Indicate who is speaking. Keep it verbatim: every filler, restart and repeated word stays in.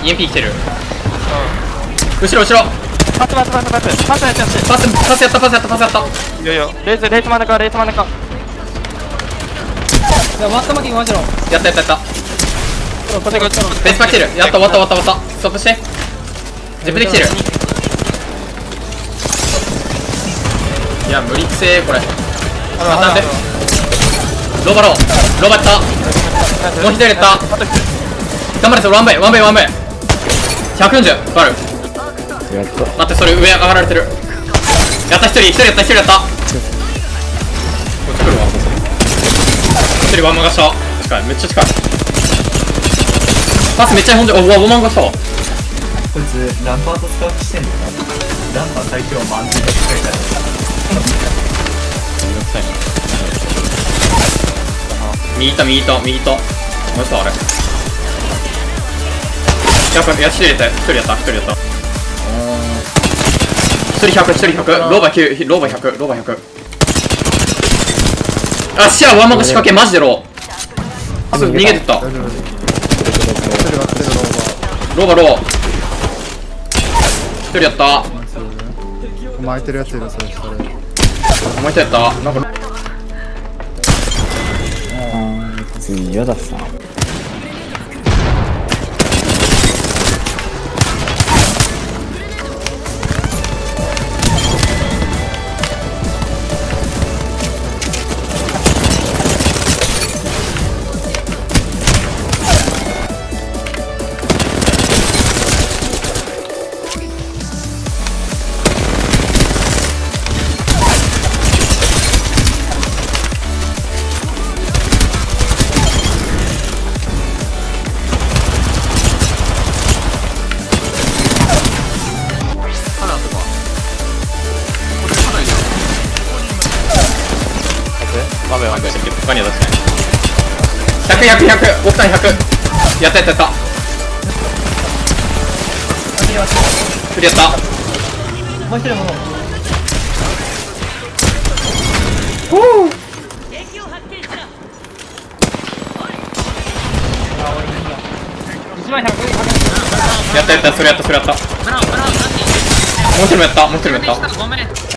Speaker 1: イーエムピー 来てる。後ろ後ろ。
Speaker 2: パスパスパスパスパスやってやって
Speaker 1: パスパスやったパスやったパスやった。
Speaker 2: いやいやレースレース真ん中レース真ん中。
Speaker 3: いや、ワットマキンマジろ。
Speaker 1: やったやったやった。
Speaker 2: こっちこっち。
Speaker 1: ベースパ来てる。やった終わった終わった終わった。ストップして。自分で来てる。いや無理くせーこれ。当たって。ローバローローバやった。もう一人やった。頑張れそれワンベイワンベイワンベイ。ひゃくよんじゅうバル。
Speaker 4: やった。
Speaker 1: 待ってそれ上上がられてる。やった一人一人やった一人やった。こっち来るわ。一人ワンマンがした近いめっちゃ近い。パスめっちゃ本じゃおわワンマンがしたわ。
Speaker 5: こいつランパート使う気してんのか。ランパー最強マンズが使いたい。
Speaker 1: 右行った右行った右行った。もう一人あれ。やっぱいや一人やった一人やった一人やった。一人ひゃく一人ひゃく。ローバきゅうローバひゃくローバひゃく。あっしゃワンマンが仕掛けマジでロー。すぐ逃げてった。ローバロー。一人やった。
Speaker 4: 巻いてるやついるそれそれ。
Speaker 1: もう一人やった。なんか
Speaker 4: 次嫌ださ。
Speaker 2: ワンベワンベ。
Speaker 1: 他には出してない。ひゃくひゃくひゃくオフタンひゃく。やったやったやった。振りやった。
Speaker 3: もう一人もの。
Speaker 1: ほう。
Speaker 3: 一万百。
Speaker 1: やったやったそれやったそれやった。もう一人もやったもう一人もやった。